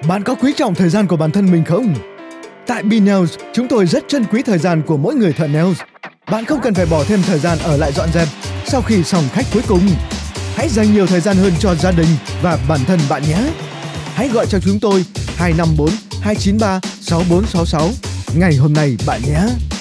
Bạn có quý trọng thời gian của bản thân mình không? Tại B-Nails, chúng tôi rất trân quý thời gian của mỗi người thợ nails. Bạn không cần phải bỏ thêm thời gian ở lại dọn dẹp sau khi xong khách cuối cùng. Hãy dành nhiều thời gian hơn cho gia đình và bản thân bạn nhé. Hãy gọi cho chúng tôi 254 293 6466 ngày hôm nay bạn nhé.